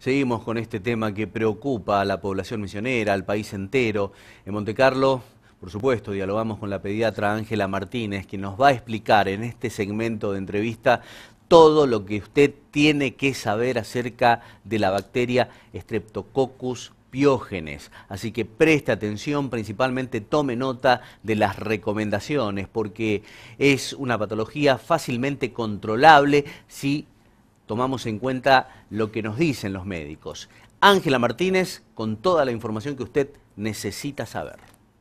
Seguimos con este tema que preocupa a la población misionera, al país entero. En Montecarlo, por supuesto, dialogamos con la pediatra Ángela Martínez, quien nos va a explicar en este segmento de entrevista todo lo que usted tiene que saber acerca de la bacteria Streptococcus pyogenes. Así que preste atención, principalmente tome nota de las recomendaciones, porque es una patología fácilmente controlable si tomamos en cuenta lo que nos dicen los médicos. Ángela Martínez, con toda la información que usted necesita saber.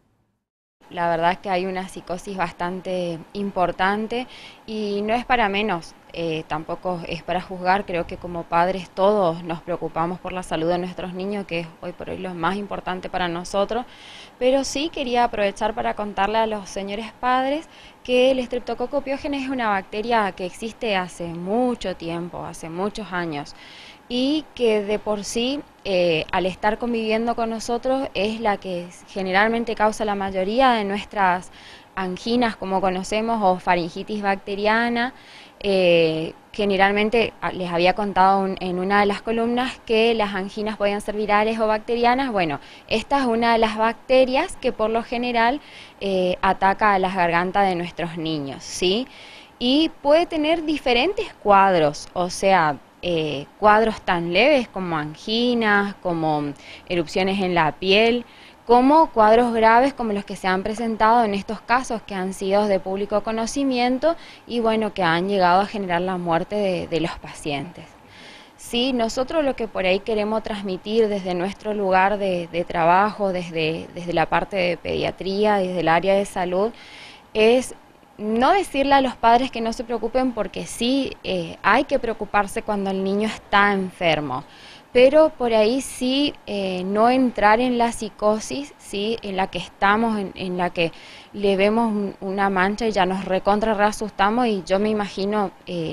La verdad es que hay una psicosis bastante importante y no es para menos, tampoco es para juzgar. Creo que como padres todos nos preocupamos por la salud de nuestros niños, que es hoy por hoy lo más importante para nosotros, pero sí quería aprovechar para contarle a los señores padres que el Streptococcus pyogenes es una bacteria que existe hace mucho tiempo, hace muchos años, y que de por sí, al estar conviviendo con nosotros, es la que generalmente causa la mayoría de nuestras anginas, como conocemos, o faringitis bacteriana. Generalmente les había contado en una de las columnas que las anginas podían ser virales o bacterianas. Bueno, esta es una de las bacterias que por lo general ataca a las gargantas de nuestros niños, ¿sí? Y puede tener diferentes cuadros, o sea, cuadros tan leves como anginas, como erupciones en la piel, como cuadros graves como los que se han presentado en estos casos que han sido de público conocimiento y bueno, que han llegado a generar la muerte de los pacientes. Sí, nosotros lo que por ahí queremos transmitir desde nuestro lugar de trabajo, desde la parte de pediatría, desde el área de salud, es no decirle a los padres que no se preocupen, porque sí, hay que preocuparse cuando el niño está enfermo, pero por ahí sí, no entrar en la psicosis, ¿sí? En la que estamos, en la que le vemos una mancha y ya nos recontra reasustamos. Y yo me imagino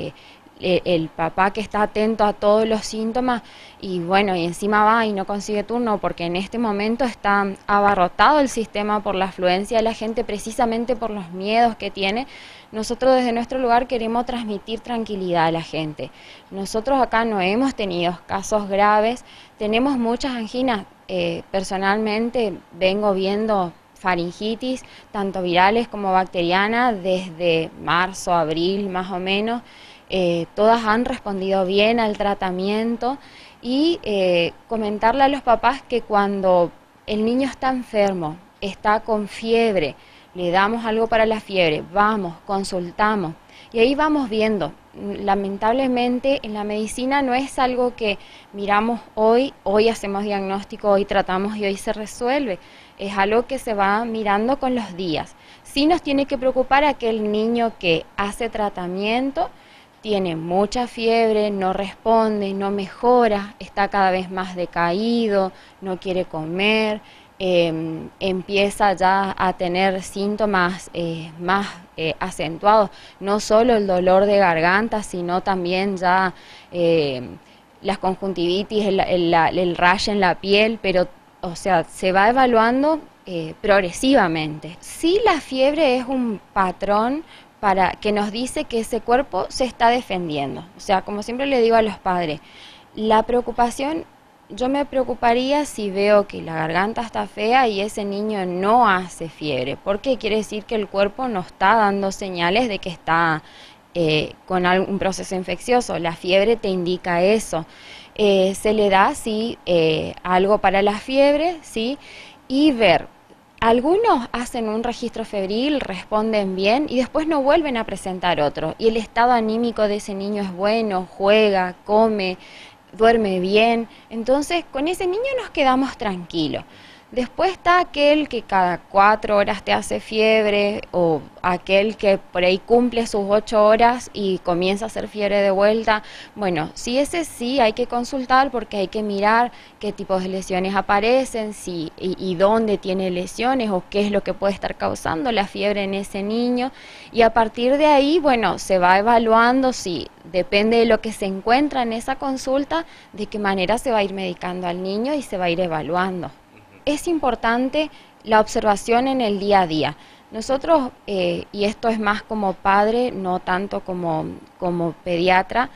el papá que está atento a todos los síntomas y bueno, y encima va y no consigue turno porque en este momento está abarrotado el sistema por la afluencia de la gente, precisamente por los miedos que tiene. Nosotros desde nuestro lugar queremos transmitir tranquilidad a la gente. Nosotros acá no hemos tenido casos graves, tenemos muchas anginas. Personalmente vengo viendo faringitis, tanto virales como bacterianas, desde marzo, abril más o menos. Todas han respondido bien al tratamiento y comentarle a los papás que cuando el niño está enfermo, está con fiebre, le damos algo para la fiebre, vamos, consultamos y ahí vamos viendo. Lamentablemente en la medicina no es algo que miramos hoy hacemos diagnóstico, hoy tratamos y hoy se resuelve. Es algo que se va mirando con los días. Sí nos tiene que preocupar aquel niño que hace tratamiento, tiene mucha fiebre, no responde, no mejora, está cada vez más decaído, no quiere comer, empieza ya a tener síntomas más acentuados, no solo el dolor de garganta, sino también ya las conjuntivitis, el rash en la piel, pero o sea, se va evaluando progresivamente. Sí, la fiebre es un patrón para que nos dice que ese cuerpo se está defendiendo. O sea, como siempre le digo a los padres, la preocupación, yo me preocuparía si veo que la garganta está fea y ese niño no hace fiebre, porque quiere decir que el cuerpo no está dando señales de que está con algún proceso infeccioso. La fiebre te indica eso. Se le da, sí, algo para la fiebre, sí, y ver. Algunos hacen un registro febril, responden bien y después no vuelven a presentar otro. Y el estado anímico de ese niño es bueno, juega, come, duerme bien. Entonces con ese niño nos quedamos tranquilos. Después está aquel que cada 4 horas te hace fiebre, o aquel que por ahí cumple sus 8 horas y comienza a hacer fiebre de vuelta. Bueno, si ese sí hay que consultar, porque hay que mirar qué tipos de lesiones aparecen, si y dónde tiene lesiones o qué es lo que puede estar causando la fiebre en ese niño. Y a partir de ahí, bueno, se va evaluando, si depende de lo que se encuentra en esa consulta, de qué manera se va a ir medicando al niño y se va a ir evaluando. Es importante la observación en el día a día. Nosotros, y esto es más como padre, no tanto como pediatra,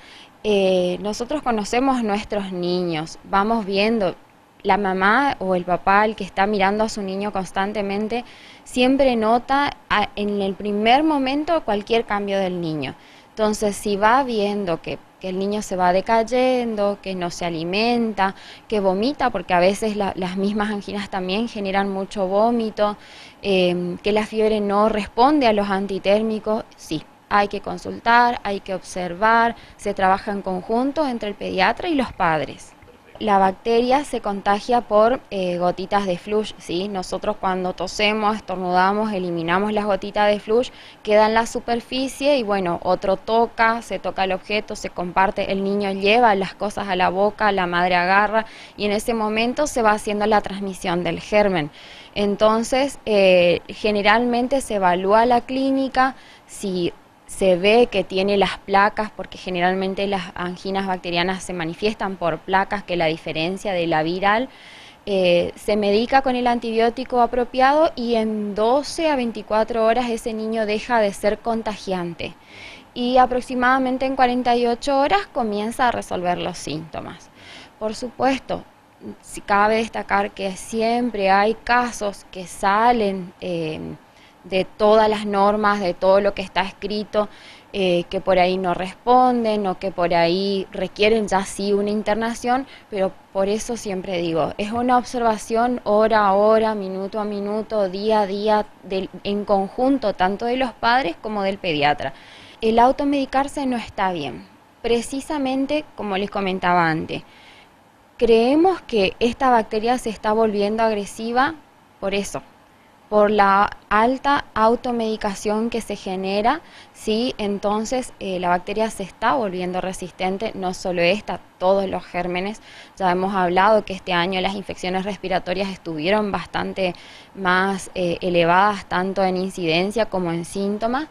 Nosotros conocemos nuestros niños, vamos viendo, la mamá o el papá, el que está mirando a su niño constantemente, siempre nota en el primer momento cualquier cambio del niño. Entonces, si va viendo que el niño se va decayendo, que no se alimenta, que vomita, porque a veces las mismas anginas también generan mucho vómito, que la fiebre no responde a los antitérmicos, sí, hay que consultar, hay que observar, se trabaja en conjunto entre el pediatra y los padres. La bacteria se contagia por gotitas de flush, ¿sí? Nosotros cuando tosemos, estornudamos, eliminamos las gotitas de flush, queda en la superficie y bueno, otro toca, se toca el objeto, se comparte, el niño lleva las cosas a la boca, la madre agarra y en ese momento se va haciendo la transmisión del germen. Entonces, generalmente se evalúa la clínica, si se ve que tiene las placas, porque generalmente las anginas bacterianas se manifiestan por placas, que la diferencia de la viral, se medica con el antibiótico apropiado y en 12 a 24 horas ese niño deja de ser contagiante. Y aproximadamente en 48 horas comienza a resolver los síntomas. Por supuesto, cabe destacar que siempre hay casos que salen de todas las normas, de todo lo que está escrito, que por ahí no responden o que por ahí requieren ya sí una internación, pero por eso siempre digo, es una observación hora a hora, minuto a minuto, día a día, en conjunto, tanto de los padres como del pediatra. El automedicarse no está bien, precisamente como les comentaba antes. Creemos que esta bacteria se está volviendo agresiva por eso, por la alta automedicación que se genera, ¿sí? Entonces la bacteria se está volviendo resistente, no solo esta, todos los gérmenes. Ya hemos hablado que este año las infecciones respiratorias estuvieron bastante más elevadas, tanto en incidencia como en síntomas,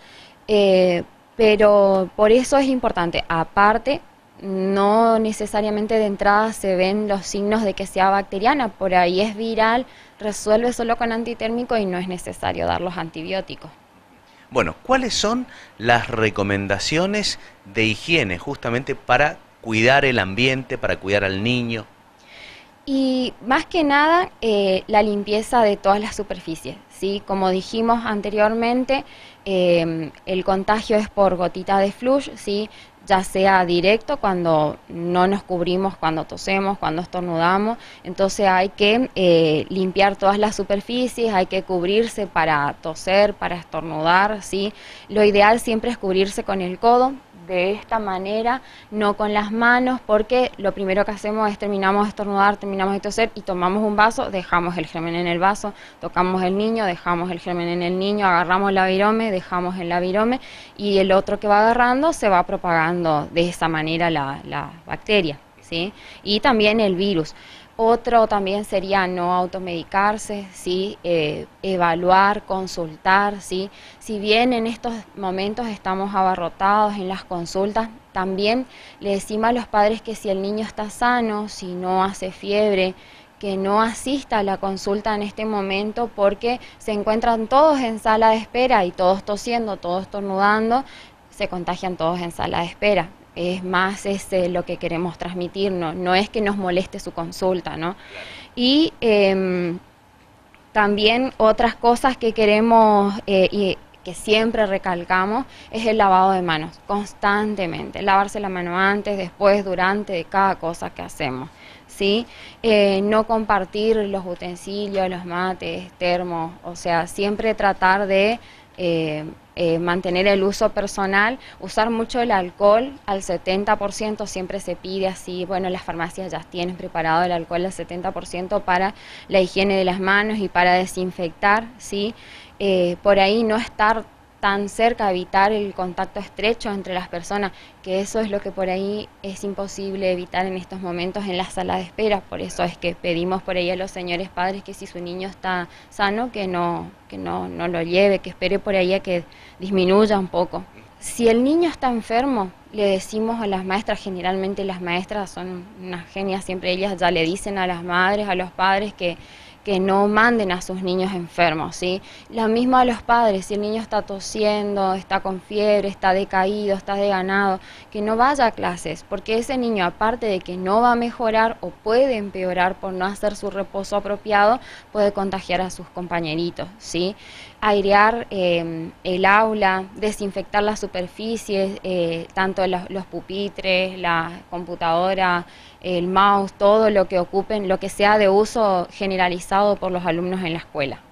pero por eso es importante, aparte, no necesariamente de entrada se ven los signos de que sea bacteriana, por ahí es viral, resuelve solo con antitérmico y no es necesario dar los antibióticos. Bueno, ¿cuáles son las recomendaciones de higiene justamente para cuidar el ambiente, para cuidar al niño? Y más que nada la limpieza de todas las superficies, ¿sí? Como dijimos anteriormente, el contagio es por gotita de flush, ¿sí? Ya sea directo cuando no nos cubrimos, cuando tosemos, cuando estornudamos, entonces hay que limpiar todas las superficies, hay que cubrirse para toser, para estornudar, ¿sí? Lo ideal siempre es cubrirse con el codo, de esta manera, no con las manos, porque lo primero que hacemos es terminamos de estornudar, terminamos de toser y tomamos un vaso, dejamos el germen en el vaso, tocamos el niño, dejamos el germen en el niño, agarramos la virome, dejamos en la virome y el otro que va agarrando se va propagando de esa manera la bacteria, ¿sí? Y también el virus. Otro también sería no automedicarse, ¿sí? Evaluar, consultar, ¿sí? Si bien en estos momentos estamos abarrotados en las consultas, también le decimos a los padres que si el niño está sano, si no hace fiebre, que no asista a la consulta en este momento porque se encuentran todos en sala de espera y todos tosiendo, todos estornudando, se contagian todos en sala de espera. Es más lo que queremos transmitir, no es que nos moleste su consulta, ¿no? Y también otras cosas que queremos y que siempre recalcamos es el lavado de manos, constantemente, lavarse la mano antes, después, durante, de cada cosa que hacemos, ¿sí? No compartir los utensilios, los mates, termos, o sea, siempre tratar de mantener el uso personal, usar mucho el alcohol al 70%, siempre se pide así, bueno, las farmacias ya tienen preparado el alcohol al 70% para la higiene de las manos y para desinfectar, ¿sí? Por ahí no estar tan cerca, evitar el contacto estrecho entre las personas, que eso es lo que por ahí es imposible evitar en estos momentos en la sala de espera. Por eso es que pedimos por ahí a los señores padres que si su niño está sano, que no lo lleve, que espere por ahí a que disminuya un poco. Si el niño está enfermo, le decimos a las maestras, generalmente las maestras son unas genias, siempre ellas ya le dicen a las madres, a los padres que que no manden a sus niños enfermos, ¿sí? Lo mismo a los padres, si el niño está tosiendo, está con fiebre, está decaído, está desganado, que no vaya a clases, porque ese niño, aparte de que no va a mejorar o puede empeorar por no hacer su reposo apropiado, puede contagiar a sus compañeritos, ¿sí? Airear el aula, desinfectar las superficies, tanto los pupitres, la computadora, el mouse, todo lo que ocupen, lo que sea de uso generalizado por los alumnos en la escuela.